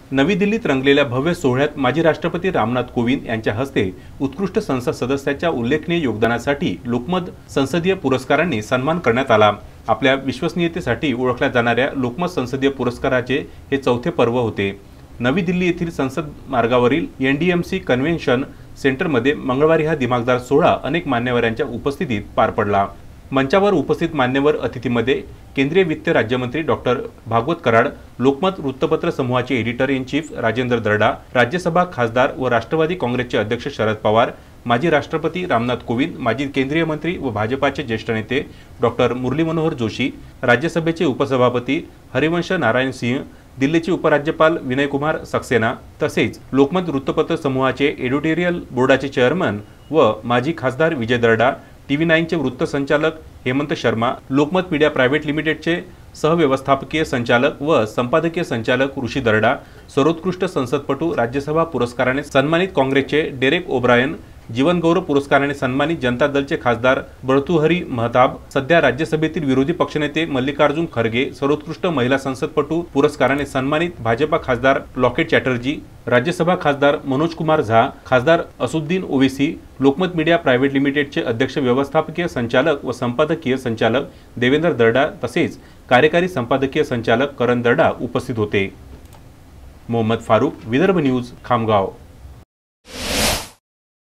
नवी दिल्लीत रंगलेल्या भव्य सोहळ्यात माजी राष्ट्रपती रामनाथ कोविंद यांच्या हस्ते उत्कृष्ट संसद सदस्याच्या उल्लेखनीय योगदानासाठी लोकमत संसदीय पुरस्कारांनी सन्मान करण्यात आला। आपल्या विश्वसनीयतेसाठी ओळखल्या जाणाऱ्या लोकमत संसदीय पुरस्काराचे हे चौथे पर्व होते। नवी दिल्ली येथील संसद मार्गावरील NDMC कन्व्हेन्शन सेंटरमध्ये मंगळवारी हा दिमागदार सोहळा अनेक मान्यवरांच्या उपस्थितीत पार पडला। मंचावर उपस्थित मान्यवर अतिथीमध्ये केंद्रीय वित्त राज्यमंत्री डॉक्टर भागवत कराड, लोकमत वृत्तपत्र समूहाचे editor in chief Rajendra Darda, Rajya Sabha खासदार व राष्ट्रवादी काँग्रेसचे अध्यक्ष शरद पवार, माजी राष्ट्रपती रामनाथ कोविंद, माजी केंद्रीय मंत्री व भाजपाचे ज्येष्ठ नेते डॉक्टर मुरली मनोहर जोशी, राज्यसभेचे उपसभापती हरिवंश नारायण सिंह, दिल्लीचे उपराज्यपाल विनय कुमार सक्सेना तसेच लोकमत वृत्तपत्र समूहाचे एडिटोरियल बोर्डाचे चेअरमन व माजी खासदार विजय दर्डा, TV9 चे वृत्त संचालक हेमंत शर्मा, लोकमत मीडिया प्रायव्हेट लिमिटेडचे सहव्यवस्थापकीय संचालक व संपादकीय संचालक ऋषी दर्डा, सर्वोत्कृष्ट संसदपटू राज्यसभा पुरस्काराने सन्मानित काँग्रेसचे डेरेक ओब्रायन, जीवन गौरव पुरस्काराने सन्मानित जनता दलचे खासदार भर्तृहरी महताब, सध्या राज्यसभेतील विरोधी पक्षनेते मल्लिकार्जुन खरगे, सर्वोत्कृष्ट महिला संसदपटू पुरस्काराने सन्मानित भाजपा खासदार लॉकेट चॅटर्जी, राज्यसभा खासदार मनोज कुमार झा, खासदार असुद्दीन ओवेसी, लोकमत मीडिया प्रायव्हेट लिमिटेडचे अध्यक्ष व्यवस्थापकीय संचालक व संपादकीय संचालक देवेंद्र दर्डा तसेच कार्यकारी संपादकीय संचालक करण दर्डा उपस्थित होते। मोहम्मद फारूक, विदर्भ न्यूज, खामगाव।